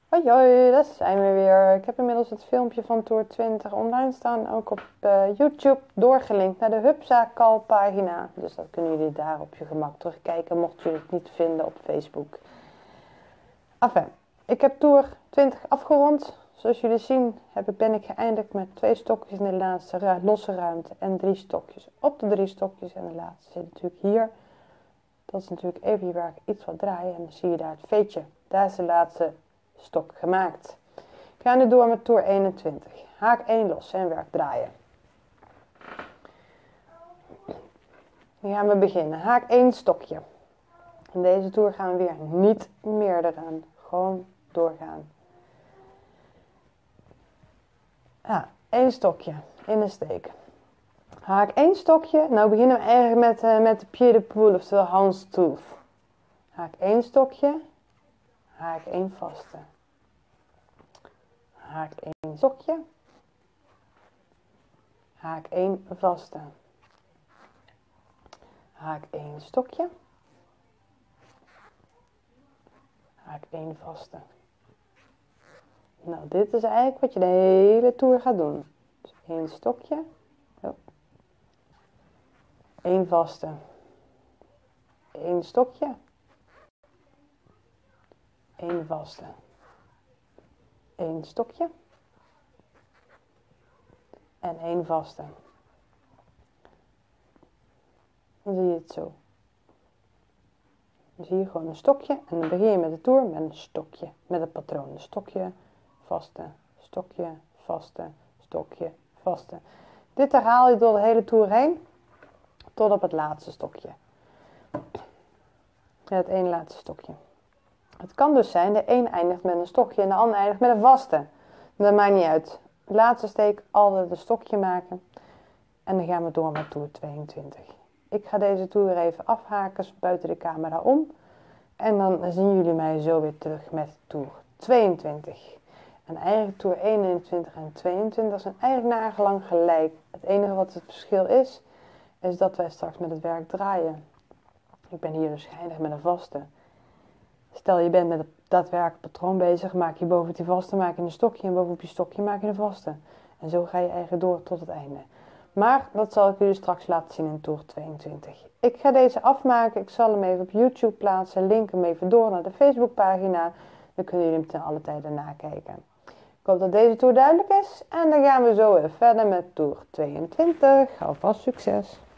Hoi hoi, daar zijn we weer. Ik heb inmiddels het filmpje van Tour 20 online staan, ook op YouTube, doorgelinkt naar de Hupsa-Kal pagina. Dus dat kunnen jullie daar op je gemak terugkijken, mochten jullie het niet vinden op Facebook. Enfin, ik heb Tour 20 afgerond. Zoals jullie zien ben ik geëindigd met 2 stokjes in de laatste losse ruimte en 3 stokjes op de 3 stokjes. En de laatste zit natuurlijk hier. Dat is natuurlijk even hier waar ik iets wat draaien en dan zie je daar het veetje. Daar is de laatste stok gemaakt. Ik ga nu door met Tour 21. Haak 1 los en werk draaien. Nu gaan we beginnen. Haak 1 stokje. In deze toer gaan we weer niet meer eraan. Gewoon doorgaan. 1 stokje in de steek. Haak 1 stokje. Nou beginnen we eigenlijk met de pied de poule, oftewel houndstooth. Haak 1 stokje. Haak 1 vaste. Haak 1 stokje. Haak 1 vaste. Haak 1 stokje. Haak 1 vaste. Nou, dit is eigenlijk wat je de hele toer gaat doen. Dus 1 stokje. 1 vaste. 1 stokje. 1 vaste. 1 stokje. En 1 vaste. Dan zie je het zo. Dan zie je gewoon een stokje en dan begin je met de toer met een stokje. Met het patroon. Een stokje, vaste, stokje, vaste, stokje, vaste. Dit herhaal je door de hele toer heen. Tot op het laatste stokje. Het ene laatste stokje. Het kan dus zijn, de een eindigt met een stokje en de ander eindigt met een vaste. Dat maakt niet uit. De laatste steek altijd een stokje maken. En dan gaan we door met Tour 22. Ik ga deze toer even afhaken buiten de camera om. En dan zien jullie mij zo weer terug met Tour 22. En eigenlijk Tour 21 en 22 zijn eigenlijk nagelang gelijk. Het enige wat het verschil is dat wij straks met het werk draaien. Ik ben hier dus geëindigd met een vaste. Stel je bent met het daadwerkelijk patroon bezig, maak je bovenop die vaste, maak je een stokje en bovenop je stokje maak je een vaste. En zo ga je eigenlijk door tot het einde. Maar dat zal ik jullie straks laten zien in Tour 22. Ik ga deze afmaken, ik zal hem even op YouTube plaatsen, link hem even door naar de Facebookpagina. Dan kunnen jullie hem ten alle tijde nakijken. Ik hoop dat deze tour duidelijk is en dan gaan we zo weer verder met Tour 22. Alvast succes!